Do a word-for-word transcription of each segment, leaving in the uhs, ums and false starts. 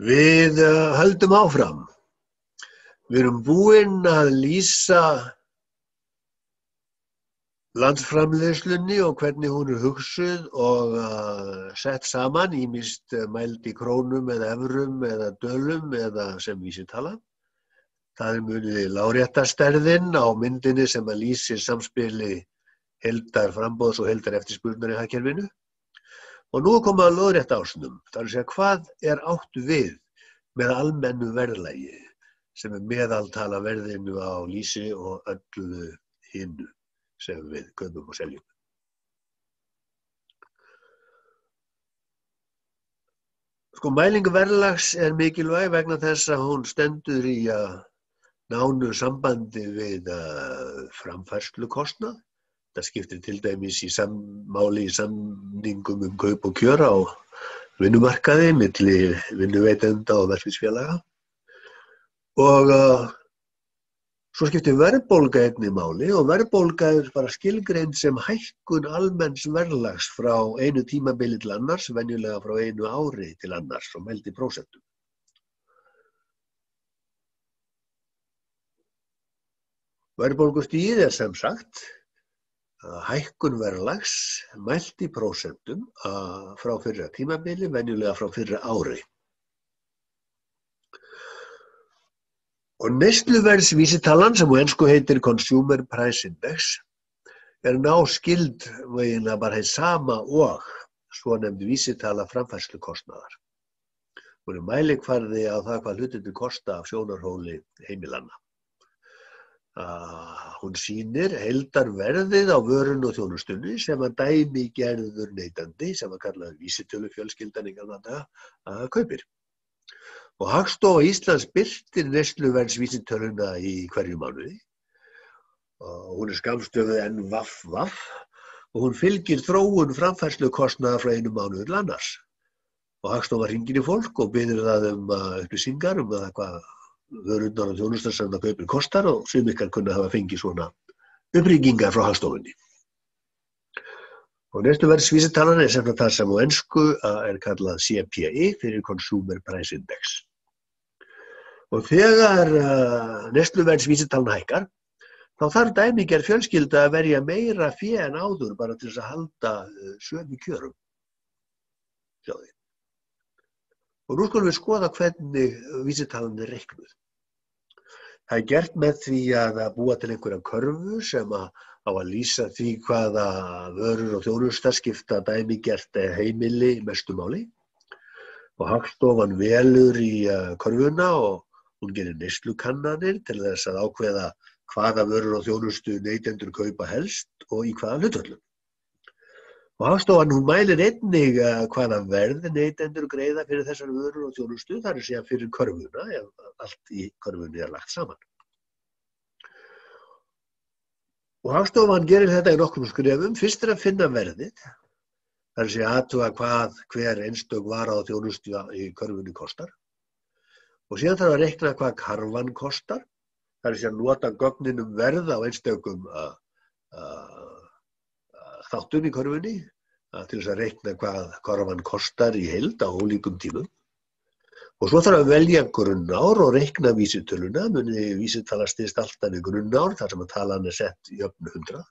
Við uh, höldum áfram. Við erum búin að lýsa landsframleiðslunni og hvernig hún er hugsuð og uh, sett saman, ýmist mæld í krónum eða evrum eða dölum eða sem vísitala. Það er munið láréttarstærðin á myndinni sem að lýsir samspili heildar framboðs og heildar eftirspurnar í hagkerfinu. Og nú er komið að lóðrétta ásnum, það er að segja hvað er átt við með almennu verðlagi sem er meðaltala verðinu á lýsi og öllu hinnu sem við kaupum og seljum. Sko, mæling verðlags er mikilvæg vegna þess að hún stendur í uh, nánu sambandi við uh, framfærslukostnað. Það skiptir til dæmis í sammáli í samningum um kaup og kjör á vinnumarkaði milli vinnuveitenda og verkefnisfélaga. Og uh, svo skiptir verðbólga einnig máli og verðbólga er bara skilgreind sem hækkun almenns verðlags frá einu tímabili til annars, venjulega frá einu ári til annars og mæld í prósentum. Verðbólgustigið er sem sagt hækkun verðlags mælt í prósentum frá fyrra tímabili, venjulega frá fyrra ári. Og neysluverðsvísitalan sem á ensku heitir Consumer Price Index er náskyld eiginlega bara hið sama og svonefnd vísitala framfærslukostnaðar. Hún er mælikvarði á það hvað hlutirnir kosta af sjónarhóli heimilanna. Uh, hún sýnir heildarverðið á vörun og þjónustunni sem að dæmigerður neytandi, sem að kallaður vísitölufjölskyldan í gamla daga, að kaupir. Og Hagstofa Íslands birtir neysluverðsvísitöluna í hverju mánuði. Og hún er skammstöfuð N V V og hún fylgir þróun framfærslukostnaðar frá einu mánuði til annars. Og Hagstofa hringir í fólk og biður það um uh, upplýsingar um það hvað vörurnar og þjónustan sem það kaupir kostar og sem ykkar kunna hafa fengið svona upprýkingar frá Hagstofunni. Og neysluverðsvísitalan er sem það sem á ensku er kallað C P I fyrir Consumer Price Index. Og þegar uh, neysluverðsvísitalan hækkar, þá þarf dæmigerð fjölskylda að verja meira fé en áður bara til þess að halda uh, sömu kjörum. Sjáðu. Og nú skulum við skoða hvernig vísitalan er reiknuð. Það er gert með því að búa til einhverja körfu sem að, á að lýsa því hvaða vörur og þjónustar skipta dæmigert heimili mestu máli. Og Hagstofan velur í uh, körfuna og hún gerir neyslukannanir til þess að ákveða hvaða vörur og þjónustu neytendur kaupa helst og í hvaða hlutföllum. Og Hagstofan hún mælir einnig uh, hvaða verð neytendur greiða fyrir þessar vörur og þjónustu, það er að segja fyrir körfuna, ef allt í körfunni er lagt saman. Og Hagstofan gerir þetta í nokkrum skrefum. Fyrst er að finna verðið, það er að segja athuga hvað hver einstök vara og þjónustu í körfunni kostar. Og síðan þarf að reikna hvað karfan kostar, það er að segja nota gögnin um verð á einstökum uh, uh, þáttum í körfunni til þess að reikna hvað karfan kostar í heild á ólíkum tímum. Og svo þarf að velja grunnár og reikna vísitöluna, muni vísitala styðst alltaf við grunnár, þar sem að talan er sett í jöfnu hundrað.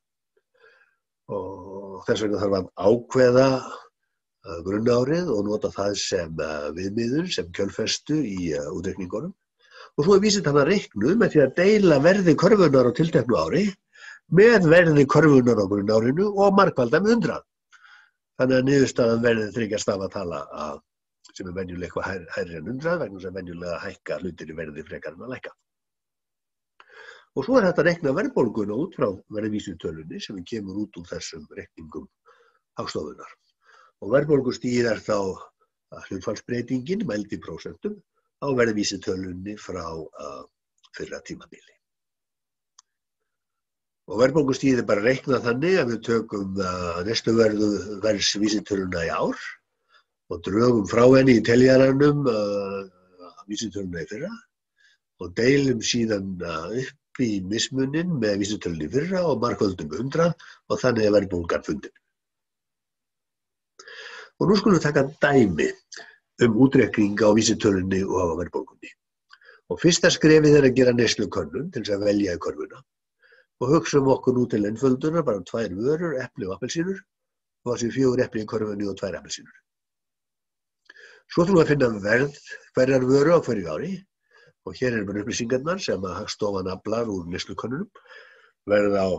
Og þess vegna þarf að ákveða grunnárið og nota það sem viðmiðun, sem kjölfestu í útreikningunum. Og svo er vísitalan reiknuð með því að deila verði körfunar á tilteknu ári með verði körfunar á grunnárinu og margfalda með hundrað. Þannig að niðurstaðan verði þriggja stafa tala að, sem er venjulega eitthvað hærri en hundrað, vegna sem venjulega hækka hlutir í verði frekar en að lækka. Og svo er þetta að reikna verðbólguna út frá verðvísitölunni sem kemur út úr þessum reikningum Hagstofunnar. Og verðbólgustigið er þá hlutfallsbreytingin mæld í prósentum á verðvísitölunni frá uh, fyrra tímabili. Og verðbólgustigið er bara reiknað þannig að við tökum uh, neysluverðsvísitöluna í ár og drögum frá henni í teljaranum uh, vísitöluna í fyrra og deilum síðan uh, upp í mismunin með vísitölunni í fyrra og margföldum hundrað og þannig er verðbólgan fundin. Og nú skulum við taka dæmi um útreikning á vísitölunni og á verðbólgunni. Og fyrsta skrefið er að gera neyslukönnun til þess að velja í körfuna. Og hugsum okkur nú til einföldunar, bara tvær vörur, epli og appelsínur, og það séu fjögur epli í körfunni og tvær appelsínur. Svo þurfum við að finna verð hverjar vöru á hverju ári, og hér eru bara upplýsingarnar sem að Hagstofan aflar úr neyslukönnunum. Verð á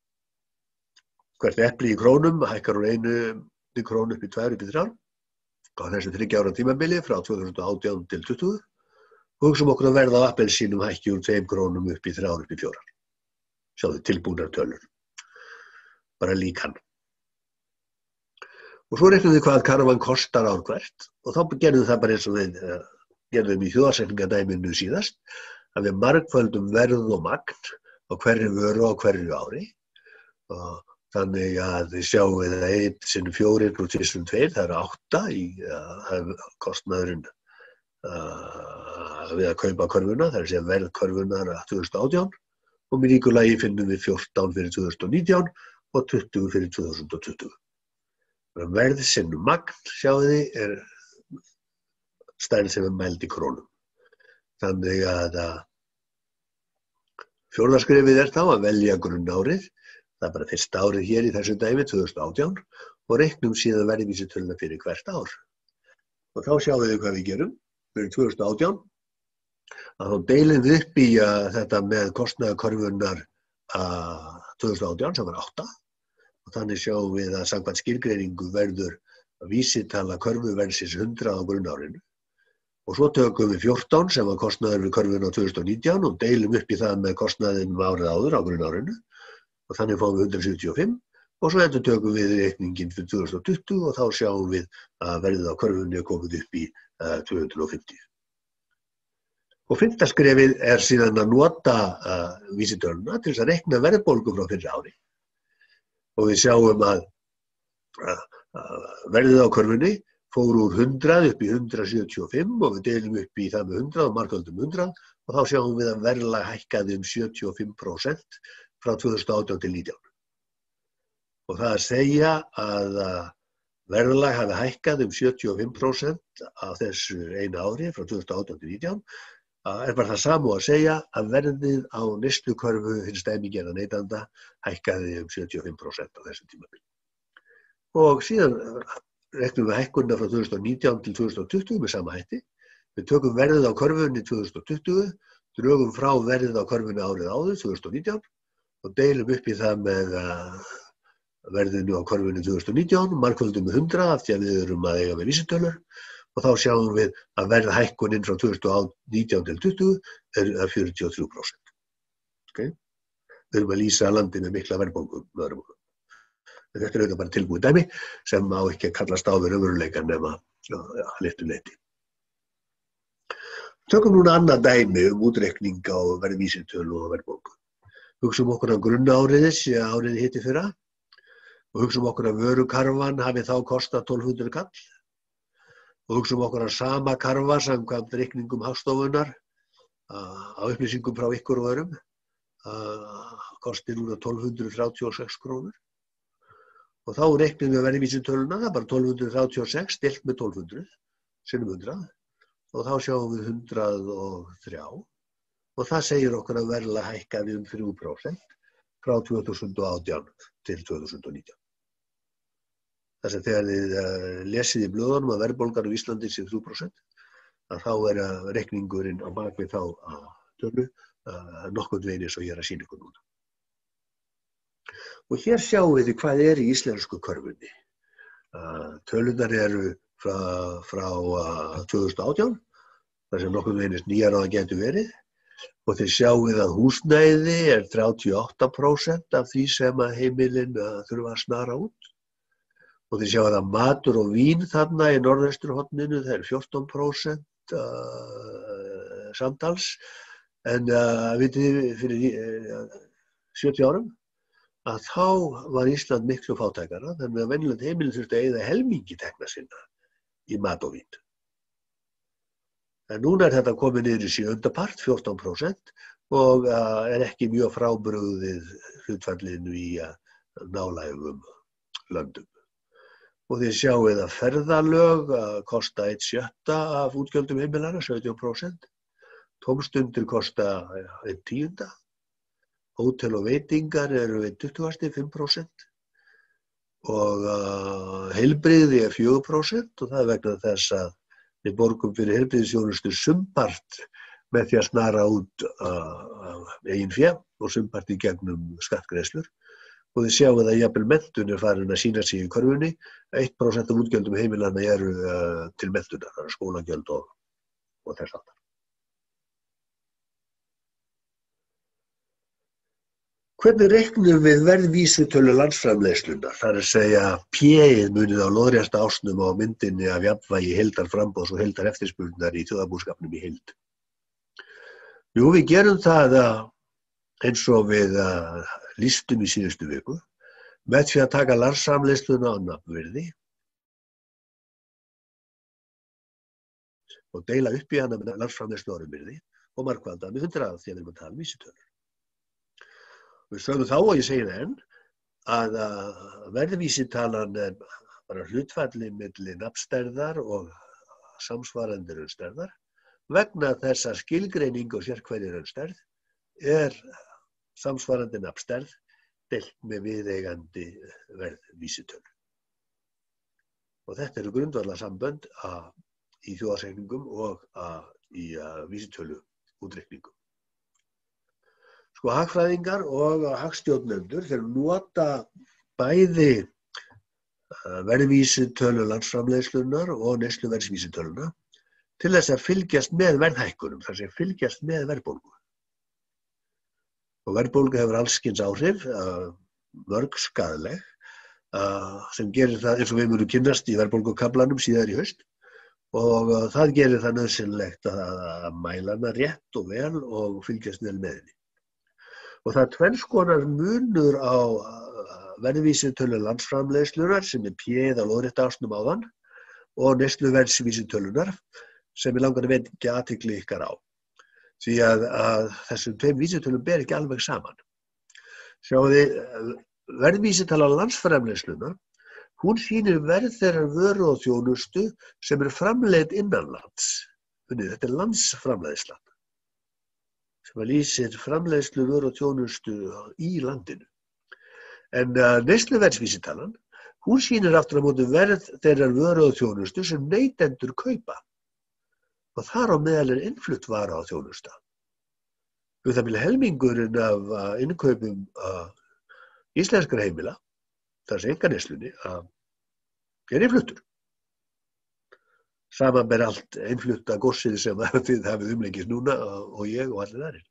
hvert epli í krónum, hækkar úr einu krónu upp í tvær, upp í þrjár, á þessu þriggja ára tímabili frá tvö þúsund og átján til tuttugu. Og hugsum okkur að verð á appelsínum hækki úr tveim krónum upp í þrjár, upp í fjórar. Sjáðu tilbúnar tölur. Bara líkan. Og svo reiknum við hvað karfan kostar ár hvert, og þá gerðum við það bara eins og við uh, gerðum í þjóðarsetningadæminu síðast, að við margföldum verð og magn á hverju vöru á hverju ári. Og þannig að við sjáum við að einn sinnum fjórir og tvisvar sinnum tveir, það eru átta í uh, kostnaðurinn uh, við að kaupa körfuna, það er að segja verð körfunar tvö þúsund og átján, og með ríku lagi finnum við fjórtán fyrir tvö þúsund og nítján og tuttugu fyrir tvö þúsund og tuttugu. Verð sinnum magn, sjáðu þið, er stærð sem er mæld í krónum. Þannig að fjórða skrefið er þá að velja grunnárið, það er bara fyrsta árið hér í þessu dæmi, tvö þúsund og átján, og reiknum síðan verðvísitöluna fyrir hvert ár. Og þá sjáum við hvað við gerum fyrir tvö þúsund og átján, að þá deilum við upp í uh, þetta með kostnaðarkörfunnar uh, tvö þúsund og átján sem var átta, og þannig sjáum við að samkvæmt skilgreiningu verður vísitala körfuverðsins hundrað á grunnárinu. Og svo tökum við fjórtán sem var kostnaður við körfuna tvö þúsund og nítján og deilum upp í það með kostnaðinum árið áður á grunnárinu, og þannig fáum við hundrað sjötíu og fimm, og svo endur tökum við reikningin fyrir tvö þúsund og tuttugu og þá sjáum við að verðið á körfunni er komið upp í uh, tvö hundruð og fimmtíu. Og fimmta skrefið er síðan að nota uh, vísitöluna til þess að reikna verðbólgu frá fyrra ári. Og við sjáum að uh, uh, verðið á körfunni fór úr hundrað upp í hundrað sjötíu og fimm og við deilum upp í það með hundrað og margföldum hundrað og þá sjáum við að verðlag hækkaði um sjötíu og fimm prósent frá tvö þúsund og átján til nítján. Og það að segja að verðlag hafi hækkað um sjötíu og fimm prósent á þessu eina ári frá tvö þúsund og átján til nítján er bara það sama að segja að verðið á neyslukörfu hins dæmigerða neytanda hækkaði um sjötíu og fimm prósent á þessu tímabili. Og síðan reiknum við hækkunina frá tvö þúsund og nítján til tvö þúsund og tuttugu með sama hætti. Við tökum verðið á körfunni tvö þúsund og tuttugu, drögum frá verðið á körfunni árið áður, tvö þúsund og nítján, og deilum upp í það með uh, verðinu á körfunni tvö þúsund og nítján, margföldum með hundrað af því að við erum að eiga með vísitölur, og þá sjáum við að verð hækkunin frá tvö þúsund og nítján til tuttugu er fjörutíu og þrjú prósent. Okay? Við erum að lýsa landi með mikla verðbólgu með öðrum orðum. Þetta er auðvitað bara tilbúið dæmi sem á ekki að kallast á við raunveruleikann nema að litlu leyti. Tökum núna annað dæmi um útreikning á verðvísitölu og verðbólgu. Hugsum okkur að grunnáriðis, áriði hitti fyrra, og hugsum okkur að vörukarfan hafi þá kostað tólf hundruð kall. Og hugsum okkur að sama karfa samkvæmt reikningum Hagstofunnar á upplýsingum frá ykkur og öðrum kosti núna tólf hundruð þrjátíu og sex krónur. Og þá reiknum við verðvísitöluna, það er bara tólf hundruð þrjátíu og sex deilt með tólf hundruð, sinnum hundrað, og þá sjáum við hundrað og þrjú, og það segir okkur að verðlag hækkaði um þrjú prósent frá tvö þúsund og átján til tvö þúsund og nítján. Þess að þegar þið uh, lesið í blöðunum að verðbólgan á Íslandi sé þrjú prósent, að þá er uh, reikningurinn á bakvið þá að tölu uh, nokkurn veginn eins og ég er að sýna ykkur núna. Og hér sjáum við hvað er í íslensku körfunni. Uh, tölunar eru frá, frá uh, tvö þúsund og átján, þar sem nokkurn veginn nýjar á það getur verið. Og þið sjáum að húsnæði er þrjátíu og átta prósent af því sem að heimilin uh, þurfa að snara út. Og þið sjáum að matur og vín þarna í norðausturhorninu, það er fjórtán prósent uh, samtals. En uh, vitið þið fyrir uh, sjötíu árum, að þá var Ísland miklu fátækara, þannig að venjulegt heimilin þurfti að eyða helmingi tekna sinna í mat og vín. En núna er þetta komið niður í sjöunda part, fjórtán prósent, og uh, er ekki mjög frábrugðið hlutfallinu í uh, nálægum löndum. og þið sjáið að ferðalög kosta einn sjötta af útgjöldum heimilanna, sautján prósent. Tómstundir kosta einn tíunda. Hótel og veitingar eru einn tuttugasti, fimm prósent. Og uh, heilbrigði er fjögur prósent og það er vegna þess að við borgum fyrir heilbrigðisþjónustu sumpart með því að snara út uh, eigin fé og sumpart í gegnum skattgreiðslur. Og þið sjáum að jafnvel menntun er farin að sýna sig í körfunni. eitt prósent af útgjöldum heimilanna eru uh, til menntunar, það er skólagjöld og, og þess aftar. Hvernig reiknum við verðvísitölu landsframleiðslunnar? Það er að segja P-ið munið á lóðrétta ásnum á myndinni af jafnvægi heildarframboðs og heildareftirspurnar í þjóðarbúskapnum í heild. Jú, við gerum það eins og við lýstum í síðustu viku, með því að taka landsframleiðsluna á nafnvirði og deila upp í hana með landsframleiðslu áravirði og markvalda með hundrað því að við erum að tala um vísitölu. Við sögum þá og ég segi það enn að verðvísitalan er bara hlutfalli milli nafnstærðar og samsvarandi raunstærðar vegna þess að skilgreining og sérhverri raunstærð er samsvarandi nafnstærð deilt með viðeigandi verðvísitölu. Og þetta eru grundvallarsambönd í þjóðhagsreikningum og í vísitölu útreikningum. Sko hagfræðingar og hagstjórnendur þeir nota bæði verðvísitölu landsframleiðslunnar og neysluverðsvísitöluna til þess að fylgjast með verðhækkunum, þar sem fylgjast með verðbólgu. Og verðbólga hefur alls kyns áhrif, mörg skaðleg, sem gerir það eins og við munum kynnast í verðbólgukaflanum síðar í haust. Og það gerir það nauðsynlegt að mæla hana rétt og vel og fylgjast vel með henni. Og það er tvenns konar munur á verðvísitölu landsframleiðslunnar sem er P-ið á lóðrétta ásnum áðan og neysluverðsvísitölunar sem ég langar að vekja athygli ykkar á. Því að, að þessum tveim vísitölum ber ekki alveg saman. Sjáðu þið, verðvísitala landsframleiðslunnar, hún sýnir verð þeirrar vöru og þjónustu sem er framleidd innanlands. Þetta er landsframleiðslan, sem lýsir framleiðslu vöru og þjónustu í landinu. En uh, neysluverðsvísitalan, hún sýnir aftur á móti verð þeirrar vöru og þjónustu sem neytendur kaupa. Og þar á meðal er innflutt vara á þjónusta. Um það bil helmingurinn af innkaupum íslenskra heimila, þar sem einkaneyslunni, er innfluttur. Samanber allt innflutta góssið sem þið hafið umleikis núna og ég og allir aðrir.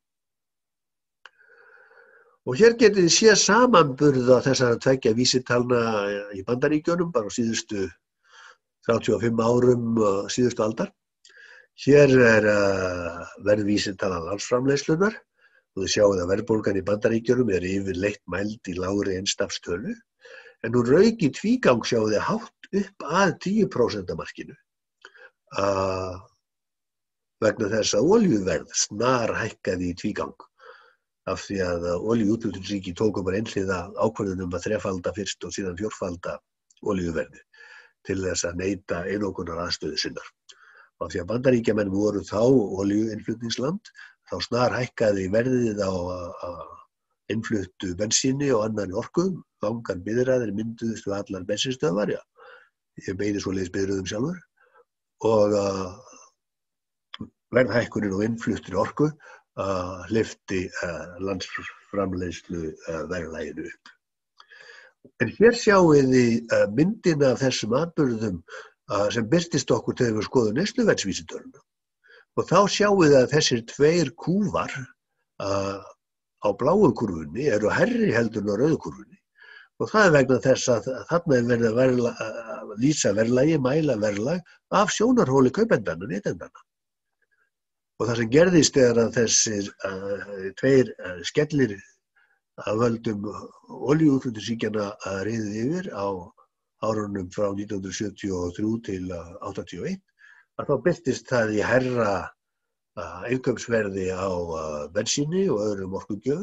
Og hér getið þið séð samanburða þessara tveggja vísitalna í Bandaríkjunum bara á síðustu þrjátíu og fimm árum síðustu aldar. Hér er uh, verðvísitalan landsframleiðslunnar og þið sjáum að verðbólgan í Bandaríkjunum er yfirleitt mæld í lágri einstafstölu en hún rauk í tvígang sjáum þið hátt upp að tíu prósent markinu uh, vegna þess að olíuverð snar hækkaði í tvígang af því að olíuútflutningsríki tóku bara einhliða ákvörðun um að þrefalda fyrst og síðan fjórfalda olíuverði til þess að neyta einokunar aðstöðu sinnar. Af því að Bandaríkjamenn voru þá olíuinnflutningsland, þá snar hækkaði verðið á innfluttu bensíni og annarri orku, langar biðraðir mynduðust við allar bensínstöðvar, já. Ég beini svoleiðis biðröðum sjálfur og uh, verðhækkunin og innfluttri orku uh, hleypti uh, landsframleiðslu uh, verðlaginu upp. En hér sjáum við uh, myndina af þessum atburðum sem birtist okkur þegar við skoðum neysluverðsvísitöluna. Og þá sjáum við að þessir tveir kúfar uh, á bláu kúrfunni eru hærri heldur en á rauðu kúrfunni. Og það er vegna þess að þarna er verið að verla, uh, lýsa verðlagi, mæla verðlag af sjónarhóli kaupendanna og neytendanna. Og það sem gerðist er að þessir uh, tveir uh, skellir af völdum olíuútflutningsríkjanna uh, riðu yfir á árunum frá nítján hundruð sjötíu og þrjú til áttatíu og eitt, að þá birtist það í hærra uh, innkaupsverði á uh, bensíni og öðrum orkugjöfum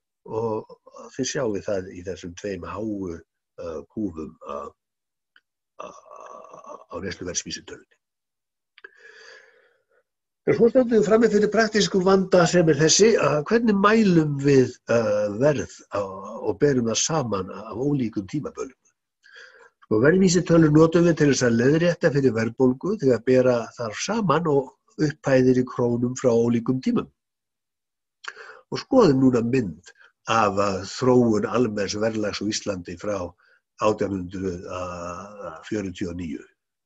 og þið sjáum við það í þessum tveim háu uh, kúfum uh, á neysluverðsvísitölunni. En svo stöndum við frammi fyrir praktískum vanda sem er þessi að hvernig mælum við uh, verð á, og berum það saman af ólíkum tímabölum. Sko verðvísitölur notum við til þess að leiðrétta fyrir verðbólgu þegar bera þarf saman og upphæðir í krónum frá ólíkum tímum. Og skoðum núna mynd af uh, þróun almenns verðlags á Íslandi frá átján hundruð fjörutíu og níu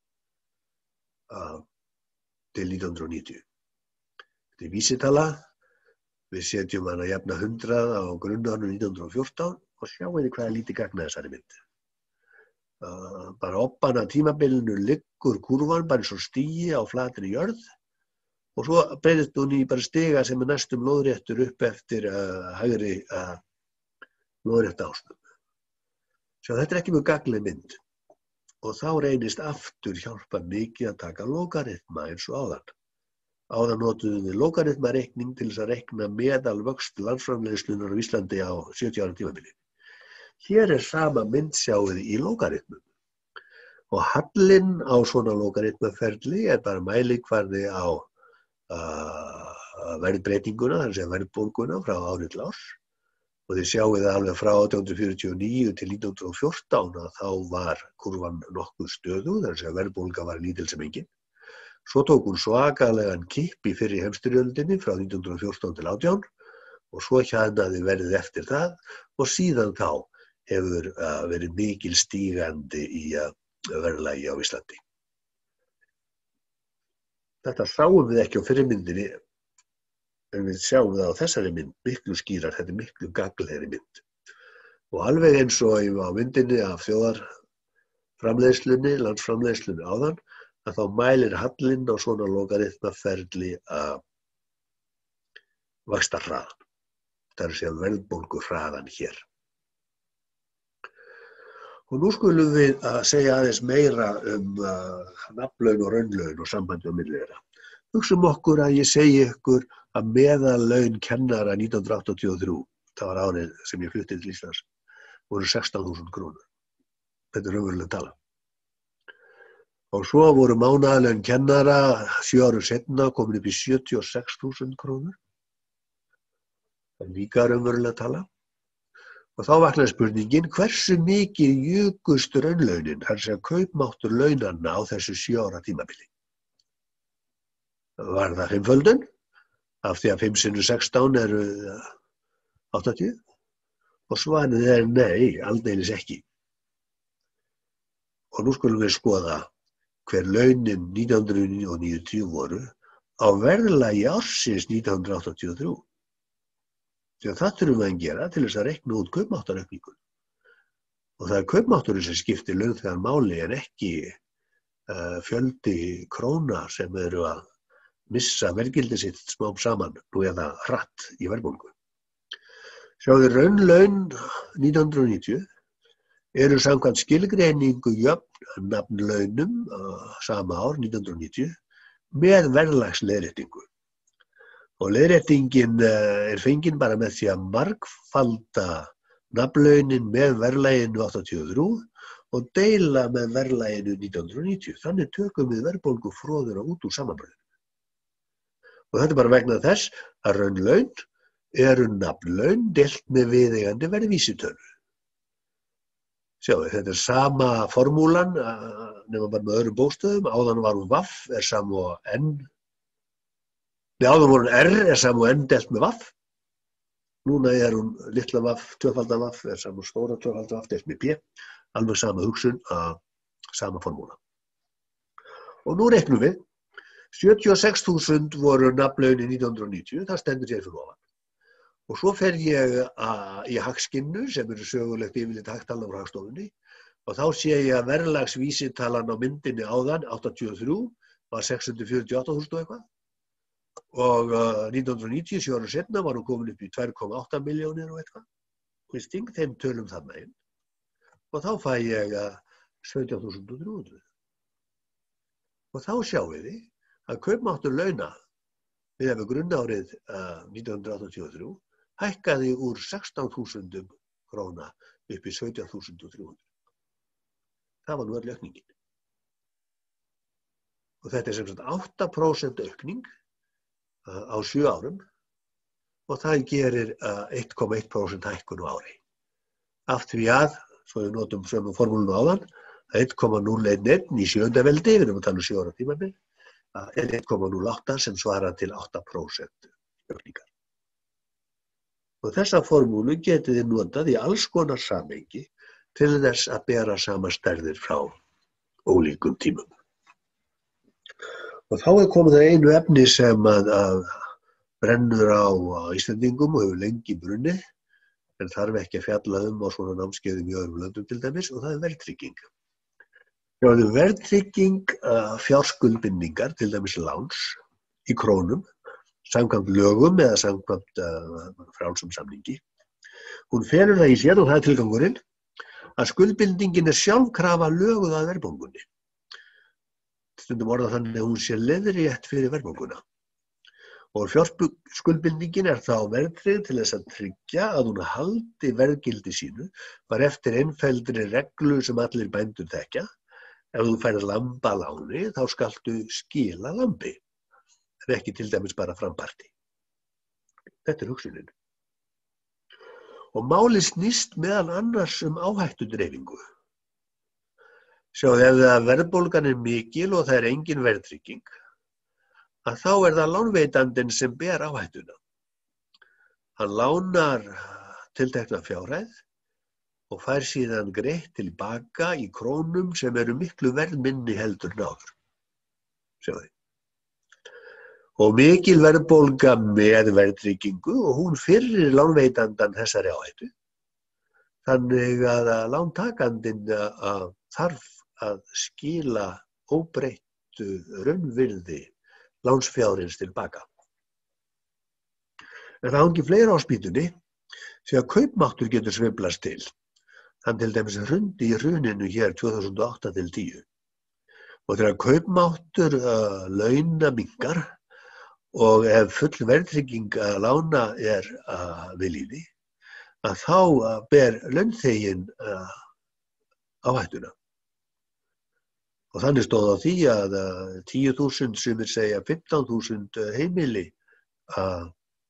uh, til nítján hundruð níutíu. Þetta er vísitala, við setjum hana jafna hundrað á grunnárinu nítján hundruð og fjórtán og sjáum við hvað er lítið gagna þessari mynd. Uh, bara oppan að tímabilinu liggur kúrfan bara eins og stigi á flatri jörð og svo breytist hún í bara stiga sem er næstum lóðréttur upp eftir uh, hægri uh, lóðrétta ásnum. Sjá, þetta er ekki mjög gagnleg mynd og þá reynist aftur hjálpa mikið að taka logaritma eins og áðan. Áðan notuðum við logaritmareikning til þess að reikna meðalvöxt landsframleiðslunnar á Íslandi á sjötíu ára tímabili. Hér er sama mynd sjáið í logaritmum. Og hallinn á svona logaritmaferli er bara mælikvarði á uh, verðbreytinguna, þar sem verðbólguna frá ári til árs. Og þið sjáið alveg frá átján hundruð fjörutíu og níu til nítján hundruð og fjórtán að þá var kurvan nokkuð stöðug, þar sem verðbólga var lítil sem engin. Svo tók hún svakalegan kipp í fyrri heimsstyrjöldinni frá nítján hundruð og fjórtán til átján og svo hjaðnaði verðið eftir það og síðan þá hefur uh, verið mikil stígandi í uh, verðlagi á Íslandi. Þetta sáum við ekki á fyrri myndinni, en við sjáum það á þessari mynd miklu skýrar, þetta er miklu gagnlegri mynd. Og alveg eins og á myndinni af þjóðarframleiðslunni, landsframleiðslunni áðan, að þá mælir hallinn á svona logaritmaferli að vaxtarhraðan. Það er að segja verðbólguhraðan hér. Og nú skulum við að segja aðeins meira um uh, nafnlaun og raunlaun og sambandi á milli þeirra. Hugsum okkur að ég segi ykkur að meðallaun kennara nítján hundruð áttatíu og þrjú, það var árið sem ég flutti til Íslands, voru sextán þúsund krónur. Þetta er raunveruleg tala. Og svo voru mánaðarlaun kennara sjö árum seinna komin upp í sjötíu og sex þúsund krónur. Það er líka raunveruleg tala. Og þá vaknaði spurningin, hversu mikið jukust raunlaunin, þar sem kaupmáttur launanna á þessu sjö ára tímabili? Var það fimmföldun? Af því að fimm sinnum sextán eru áttatíu? Og svarið er nei, aldeilis ekki. Og nú skulum við skoða hver launin nítján hundruð níutíu voru á verðlagi ársins nítján hundruð áttatíu og þrjú. Því að það þurfum við að gera til þess að reikna út kaupmáttaraukningu. Og það er kaupmátturinn sem skiptir launþegar máli en ekki uh, fjöldi króna sem eru að missa verðgildi sitt smám saman nú eða hratt í verðbólgu. Sjáðu raunlaun nítján hundruð níutíu eru samkvæmt skilgreiningu jöfn nafnlaunum uh, sama ár nítján hundruð níutíu með verðlagsleiðréttingu. Og leiðréttingin uh, er fengin bara með því að margfalda nafnlaunin með verðlaginu áttatíu og þrjú og deila með verðlaginu nítján hundruð níutíu. Þannig tökum við verðbólgu fróðuna út úr samanburðinum. Og þetta er bara vegna þess að raunlaun eru nafnlaun deilt með viðeigandi verðvísitölu. Sjáðu, þetta er sama formúlan, nema bara með öðrum bókstöðum. Áðan var hún vaff, er sama og n. Nei, áðan var hún r, er sama og n deilt með vaff. Núna er hún litla vaff, tvöfalda vaff, er sama og stóra tvöfalda vaff deilt með p. Alveg sama hugsun, að sama formúla. Og nú reiknum við. sjötíu og sex þúsund voru nafnlaunin nítján hundruð níutíu, það stendur sér fyrir ofan. Og svo fer ég að, í Hagskinnu, sem eru sögulegt yfirleitt hagtala úr Hagstofunni, og þá sé ég að verðlagsvísitalan á myndinni áðan, áttatíu og þrjú, var sex hundruð fjörutíu og átta þúsund og eitthvað. Og uh, nítján hundruð níutíu, sjö árum seinna, var hún komin upp í tvö komma átta milljónir og eitthvað. Og ég sting þeim tölum þarna inn. Og þá fæ ég uh, sautján þúsund þrjú hundruð. Og þá sjáum við að kaupmáttur launa við hefur grunnárið uh, nítján hundruð áttatíu og þrjú hækkaði úr sextán þúsund króna upp í sautján þúsund þrjú hundruð. Það var nú öll aukningin. Og þetta er sem sagt átta prósent aukning uh, á sjö árum og það gerir uh, eitt komma eitt prósent hækkun á ári. Af því að, svo við notum sömu formúlunu áðan, eitt komma núll einn eitt í sjöunda veldi, við erum að tala um sjö ára tímabil, uh, er eitt komma núll átta sem svarar til átta prósent aukningar. Og þessa formúlu getið þið notað í alls konar samhengi til þess að bera saman stærðir frá ólíkum tímum. Og þá er komið að einu efni sem að, að brennur á, á Íslendingum og hefur lengi brunnið, en þarf ekki að fjalla um á svona námskeiðum í öðrum löndum til dæmis, og það er verðtrygging. Það er verðtrygging uh, fjárskuldbindingar, til dæmis láns, í krónum, samkvæmt lögum eða samkvæmt uh, frjálsum samningi. Hún felur það í sér, og það er tilgangurinn, að skuldbindingin er sjálfkrafa löguð að verðbólgunni. Stundum orðað þannig að hún sé leiðrétt fyrir verðbólguna. Og fjárskuldbindingin er þá verðtryggð til þess að tryggja að hún haldi verðgildi sínu bara eftir einfelldri reglu sem allir bændur þekkja. Ef þú færð lamb að láni, þá skaltu skila lambi, en ekki til dæmis bara framparti. Þetta er hugsunin. Og málið snýst meðal annars um áhættudreifingu. Sjáðu, ef verðbólgan er mikil og það er engin verðtrygging, að þá er það lánveitandinn sem ber áhættuna. Hann lánar tiltekna fjárhæð og fær síðan greitt tilbaka í krónum sem eru miklu verðminni heldur en áður. Sjáðu. Og mikil verðbólga með verðtryggingu og hún firrir lánveitandan þessari áhættu. Þannig að lántakandinn þarf að skila óbreyttu raunvirði lánsfjárins tilbaka. En það hangi fleira á spýtunni því að kaupmáttur getur sveiflast til. Hann til dæmis hrundi í hruninu hér tvö þúsund og átta til tíu. Og þegar kaupmáttur uh, launa minnkar og ef full verðtrygging uh, lána er uh, við lýði, að þá uh, ber launþeginn uh, áhættuna. Og þannig stóð á því að tíu þúsund, sumir segja fimmtán þúsund heimili að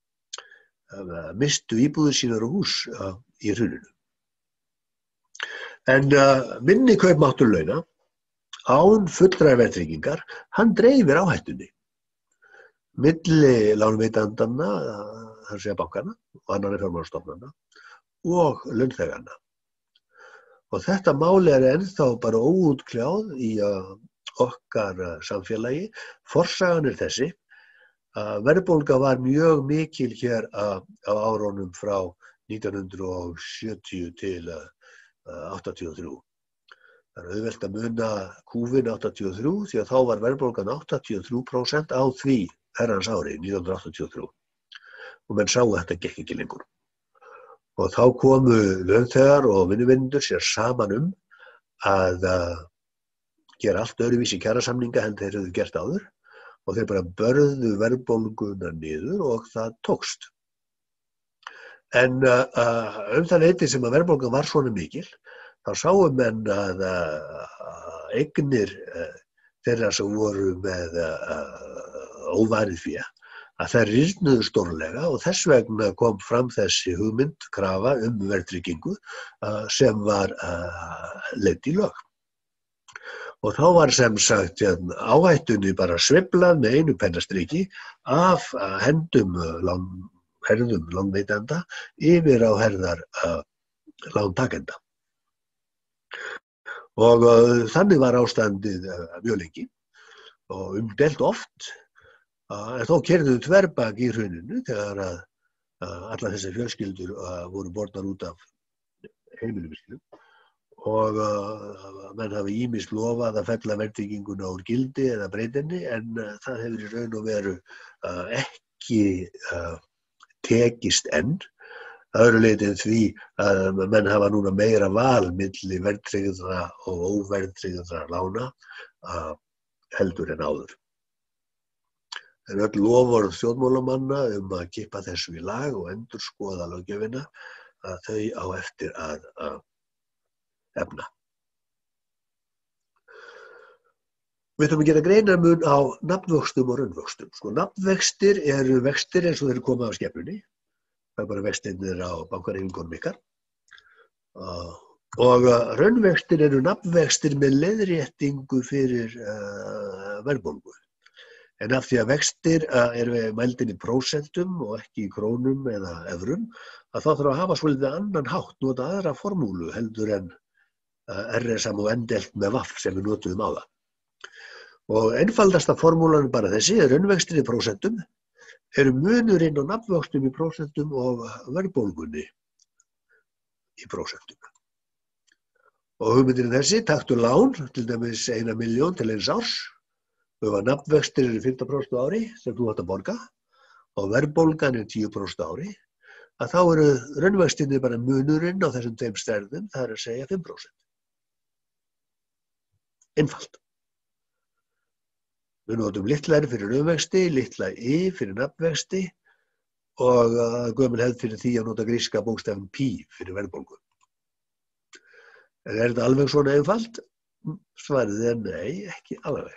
mistu íbúðir sínar og hús að, í hruninu. En uh, minni kaupmáttur launa, án fullra verðtryggingar, hann dreifir áhættunni. Milli lánveitandanna, þar segja bankana og annarra fjármálastofnana og launþeganna. Og þetta mál er ennþá bara óútkljáð í uh, okkar uh, samfélagi. Forsagan er þessi að uh, verðbólga var mjög mikil hér uh, á árunum frá nítján hundruð sjötíu til uh, áttatíu og þrjú. Það er auðvelt að muna kúfinn áttatíu og þrjú því að þá var verðbólgan áttatíu og þrjú prósent á því herrans ári nítján hundruð áttatíu og þrjú. Og menn sáu að þetta gekk ekki lengur. Og þá komu launþegar og vinnuvindur sér saman um að uh, gera allt öðruvísi kjarasamninga en þeir hefðu gert áður og þeir bara börðu verðbólguna niður og það tókst. En uh, uh, um það leyti sem að verðbólgan var svona mikil, þá sáu menn að uh, eignir uh, þeirra sem voru með uh, óvarið fé, að þær rýrnuðu stórlega og þess vegna kom fram þessi hugmynd, krafa um verðtryggingu uh, sem var uh, leidd í lög. Og þá var sem sagt hérna, áhættunni bara sveiflað með einu pennastriki af uh, hendum, lán, herðum lánveitanda yfir á herðar uh, lántakenda. Og uh, þannig var ástandið uh, mjög lengi og umdeilt oft. En þó keyrðu þverbak í hruninu þegar að, að allar þessar fjölskyldur uh, voru bornar út af heimilum og uh, menn hafi ýmist lofað að fella verðtrygginguna úr gildi eða breytinni en uh, það hefur í raun og veru uh, ekki uh, tekist enn. Öðru leyti en því að menn hafa núna meira val milli verðtryggðra og óverðtryggðra lána uh, heldur en áður. En öll loforð stjórnmálamanna um að kippa þessu í lag og endurskoða löggjöfina að þau á eftir að, að efna. Við þurfum að gera greinarmun á nafnvöxtum og raunvöxtum. Sko, nafnvextir eru vextir eins og þeir koma af skepnunni. Það er bara vextirnir á bankareiningunum ykkar. Uh, og uh, raunvextir eru nafnvextir með leiðréttingu fyrir uh, verðbólgu. En af því að vextir uh, eru mældin í prósentum og ekki í krónum eða evrum, að þá þarf að hafa svolítið annan hátt, nota aðra formúlu heldur en uh, R S M og N-delt með vaff sem við notuðum á það. Og einfaldasta formúlan er bara þessi, raunvextir í prósentum eru munurinn á nafnvöxtum í prósentum og verðbólgunni í prósentum. Og hugmyndin er þessi, taktu lán, til dæmis eina milljón til eins árs, og ef nafnvextir eru fimmtán prósent á ári sem þú átt að borga og verðbólgan er tíu prósent á ári, að þá eru raunvextinni bara munurinn á þessum tveim stærðum, það er að segja fimm prósent. Einfalt. Við notum litla R fyrir raunvexti, litla I fyrir nafnvexti og gömul hefð fyrir því að nota gríska bókstafinn pi fyrir verðbólgu. En er þetta alveg svona einfalt? Svarið er nei, ekki alveg.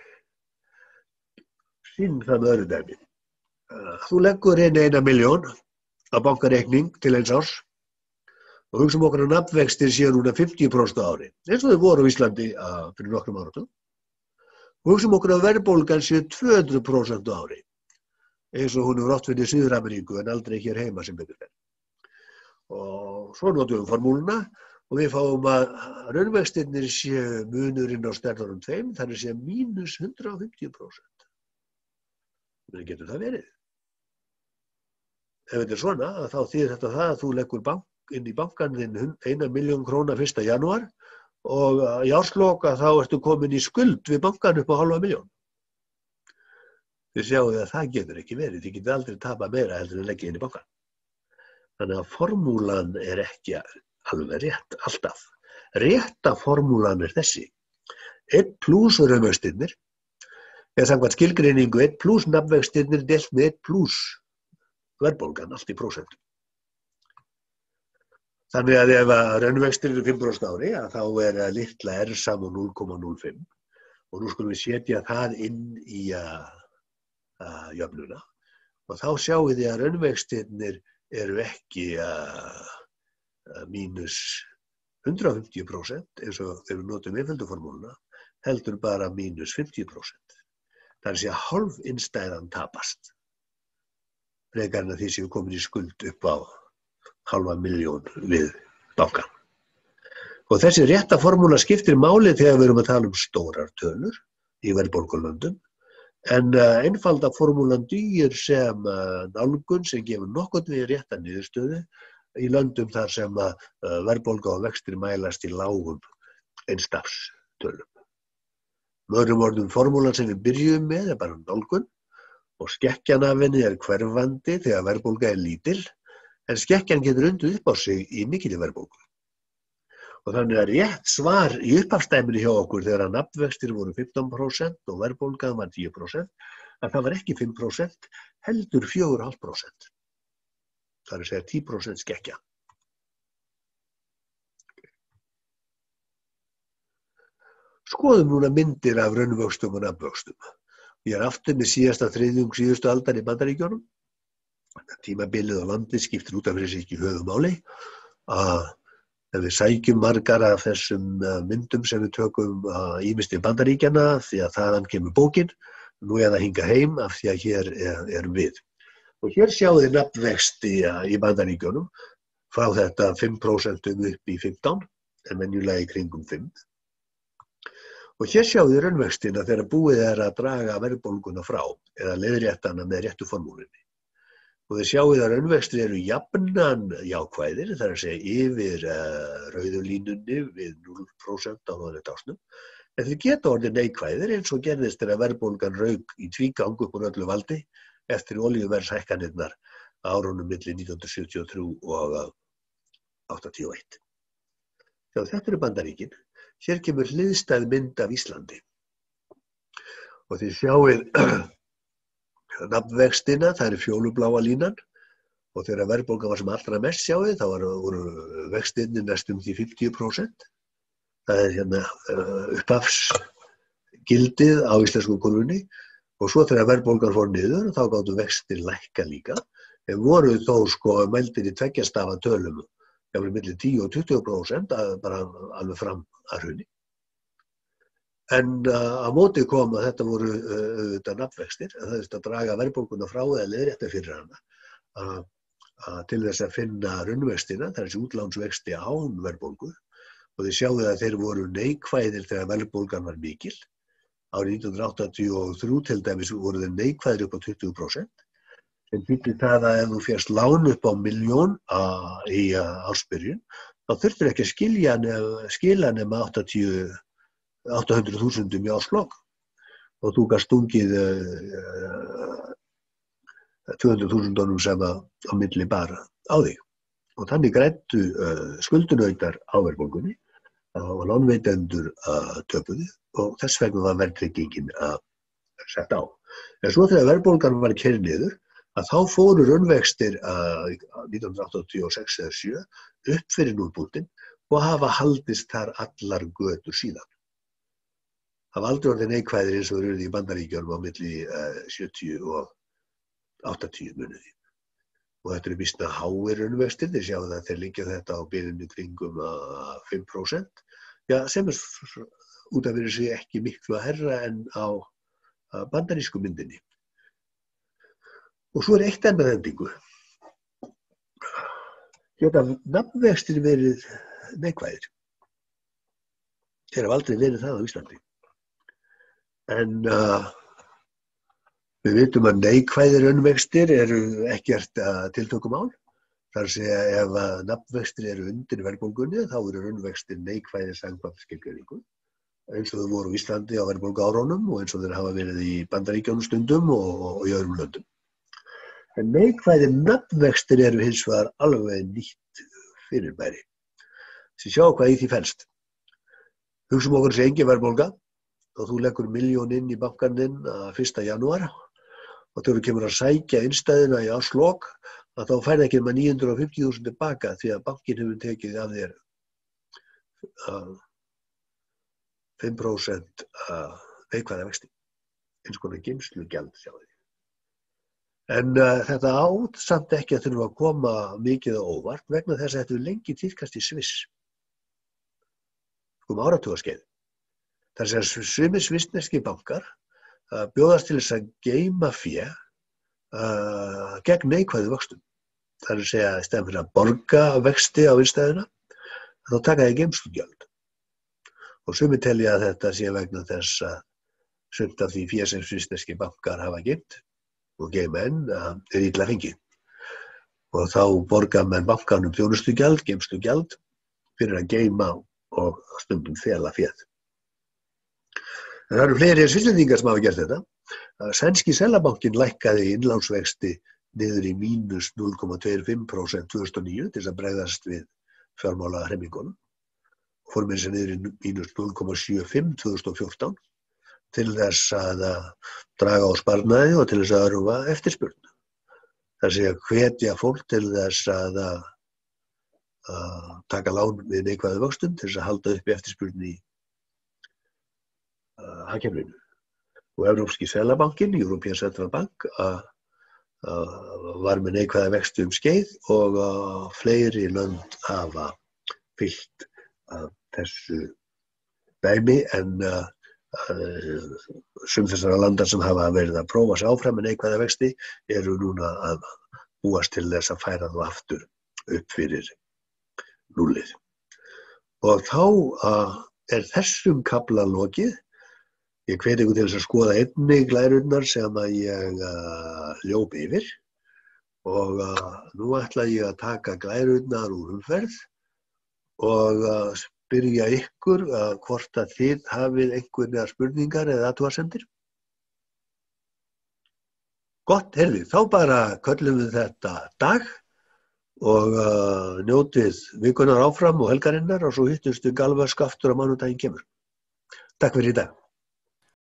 Sýnum það með öðru dæmi. Þú leggur inn eina milljón á bankareikning til eins árs og hugsaum okkur að nafnvextir séu núna fimmtíu prósent á ári, eins og þau voru á Íslandi fyrir nokkrum áratugum. Og hugsaum okkur að verðbólgan séu tvö hundruð prósent á ári, eins og hún er oft fyrir Suður-Ameríku en aldrei hér heima sem betur fer. Og svo notum við formúluna og við fáum að raunvextirnir séu munurinn á stærðunum tveim, þannig séu mínus hundrað og fimmtíu prósent. Hvernig getur það verið? Ef þetta er svona, þá þýðir þetta það að þú leggur bank, inn í bankann þinn eina milljón króna fyrsta janúar og í ársloka þá ertu komin í skuld við bankan upp á hálfa milljón. Þið sjáu að það getur ekki verið, þið getur aldrei tapað meira heldur en leggja inn í bankan. Þannig að formúlan er ekki alveg rétt, alltaf. Rétta formúlan er þessi. einn plús raunvextirnir, eða samkvæmt skilgreiningu einn plús nafnvextirnir deilt með einn plús verðbólgan, allt í prósentum. Þannig að ef raunvextir eru fimm prósent ári, að þá er litla R saman núll komma núll fimm og nú skulum við setja það inn í uh, uh, jöfnuna og þá sjáum við að raunvextirnir eru ekki uh, uh, mínus hundrað og fimmtíu prósent eins og þegar við notum einfölduformúluna, heldur bara mínus fimmtíu prósent. Það er að segja hálf innstæðan tapast. Frekar en að því séu komin í skuld upp á halva milljón við bankan. Og þessi rétta formúla skiptir máli þegar við erum að tala um stórar tölur í verðbólgulöndum, en uh, einfalda formúlan dugir sem uh, nálgun sem gefur nokkurn við rétta niðurstöðu í löndum þar sem uh, verðbólga og vextir mælast í lágum einstafstölum. Með öðrum orðum, formúlan sem við byrjum með er bara nálgun og skekkjan af henni er hverfandi þegar verðbólga er lítil, en skekkjan getur undið upp á sig í mikilli verðbólgu. Og þannig að rétt svar í upphafsdæminu hjá okkur þegar að nafnvextir voru fimmtán prósent og verðbólgan var tíu prósent, að það var ekki fimm prósent, heldur fjögur komma fimm prósent. Það er að segja tíu prósent skekkja. Skoðum núna myndir af raunvöxtum og nafnvöxtum. Ég er aftur með síðasta þriðjung síðustu aldar í Bandaríkjunum. Tímabilið á landi skiptir út af fyrir sig ekki höfuðmáli. Að ef við sækjum margar af þessum myndum sem við tökum ýmist í Bandaríkjana því að þaðan kemur bókin, nú er það hingað heim af því að hér er, erum við. Og hér sjáum við nafnvexti í Bandaríkjunum frá þetta fimm prósent upp í fimmtán, en venjulega í kringum fimm. Og hér sjáum við raunvextina þegar búið er að draga verðbólguna frá eða leiðréttana með réttu formúlinni. Og þið sjáum að raunvextir eru jafnan jákvæðir, það er að segja yfir uh, rauðu línunni við núll prósent á þjóðarleitásnum, en þið geta orðið neikvæðir eins og gerðist þegar verðbólgan rauk í tvígang upp úr öllu valdi eftir olíuverðshækkanirnar árunum milli nítján hundruð sjötíu og þrjú og áttatíu og eitt. Já, þetta eru Bandaríkin. Hér kemur hliðstæð mynd af Íslandi. Og þið sjáið nafnvextina, það er fjólubláa línan og þegar verðbólgan var sem allra mest sjáið, þá voru vextinni næstum því fimmtíu prósent. Það er hérna upphafs gildið á íslensku krónunni og svo þegar verðbólgan fór niður þá gátu vextir lækka líka en voru þó sko mældir í tveggja stafa tölum jafnvel milli tíu og tuttugu prósent að bara alveg fram að hruni. En uh, á móti kom að þetta voru auðvitað uh, nafnvextir, að það er að draga verðbólguna frá eða leiðrétta fyrir hana uh, uh, til þess að finna raunvextina, það er þessi útlánsvexti án verðbólgu og þið sjáu að þeir voru neikvæðir þegar verðbólgan var mikil. Árið nítján hundruð áttatíu og þrjú til dæmis voru þeir neikvæðir upp á tuttugu prósent sem þýddi það að ef þú fékkst lán upp á milljón uh, í uh, ársbyrjun þá þurftir ekki að skilja nef, skila nema áttatíu átta hundruð þúsundum í árslok og þú gast stungið uh, tvö hundruð þúsundunum sem að á milli bara á þig. Og þannig græddu uh, skuldunautar á verðbólgunni og lánveitendur uh, töpuðu og þess vegna var verðtryggingin að uh, setja á. En svo þegar verðbólgan var keyrð niður að þá fóru raunvextir uh, nítján hundruð áttatíu og sex eða sjö upp fyrir núllpunktinn og hafa haldist þar allar götur síðan. Það var aldrei orðið neikvæðir eins og þeir urðu í Bandaríkjunum á milli uh, sjötíu og áttatíu muniði. Og þetta eru býsna háir raunvextir, þið sjáu að þeir liggja þetta á bilinu kringum uh, fimm prósent, já, sem er út af fyrir sig ekki miklu að herra en á uh, bandarísku myndinni. Og svo er eitt enn með hendingu. Geta nafnvextir verið neikvæðir. Þeir hafa aldrei verið það á Íslandi. En uh, við vitum að neikvæðir raunvextir eru ekkert uh, tiltökumál. Það er að segja ef að nafnvextir eru undir verðbólgunni þá eru raunvextir neikvæðir samkvæmt skilgreiningu. Eins og þau voru á Íslandi á verðbólguárunum og eins og þeir hafa verið í Bandaríkjunum stundum og, og í öðrum löndum. En neikvæðir nafnvextir eru hins vegar alveg nýtt fyrirbæri. Þið sjá hvað í því felst. Hugsum okkur þessi engin verðbólga og þú leggur milljón inn í bankaninn fyrsta janúar og þegar þú kemur að sækja innstæðuna í árslok að þá færði ekki með níu hundruð fimmtíu þúsund tilbaka því að bankinn hefur tekið af þér uh, fimm prósent uh, neikvæða vexti, eins konar geymslugjald sjá þið. En uh, þetta átt samt ekki að þurfa að koma mikið á óvart vegna þess að þetta er lengi tíðkast í Sviss, um áratugaskeið. Það er að sumir svissneski bankar uh, bjóðast til þess að geyma fé uh, gegn neikvæðu vöxtum. Það er að segja í stæðan fyrir að borga vexti á innstæðuna, þá taka þeir geymslugjöld. Og sumir telja að þetta sé vegna þess að sumt af því fé sem svissneski bankar hafa geymt og geyma enn uh, er illa fengið. Og þá borga menn bankanum þjónustugjald, geymslugjald fyrir að geyma og stundum fela féð. En það eru fleiri Svisslendingar sem hafa gert þetta. Sænski Seðlabankinn lækkaði innlánsvexti niður í mínus núll komma tuttugu og fimm prósent tvö þúsund og níu til þess að bregðast við fjármálahremmingunum. Fór með þess að niður í mínus núll komma sjötíu og fimm tvö þúsund og fjórtán til þess að draga á sparnaði og til þess að örva eftirspurn. Það er að hvetja fólk til þess að, að taka lán við neikvæðu vöxtum til þess að halda upp eftirspurn í hagkerfinu. Og Evrópski Seðlabankinn, European Central Bank, uh, uh, var með neikvæða vexti um skeið og uh, fleiri lönd hafa fylgt uh, þessu dæmi en uh, uh, sum þessara landa sem hafa verið að prófa sig áfram með neikvæða vexti eru núna að búast til þess að færa þú aftur upp fyrir núllið. Og þá uh, er þessum kafla lokið. Ég hvet ykkur til þess að skoða einnig glærurnar sem að ég uh, hljóp yfir og uh, nú ætla ég að taka glærurnar úr umferð og uh, spyrja ykkur uh, hvort að þið hafið einhverjar spurningar eða athugasemdir. Gott, heyrðu, þá bara köllum við þetta dag og uh, njótið vikunar áfram og helgarinnar og svo hittumst við galvask aftur á mánudaginn kemur. Takk fyrir í dag.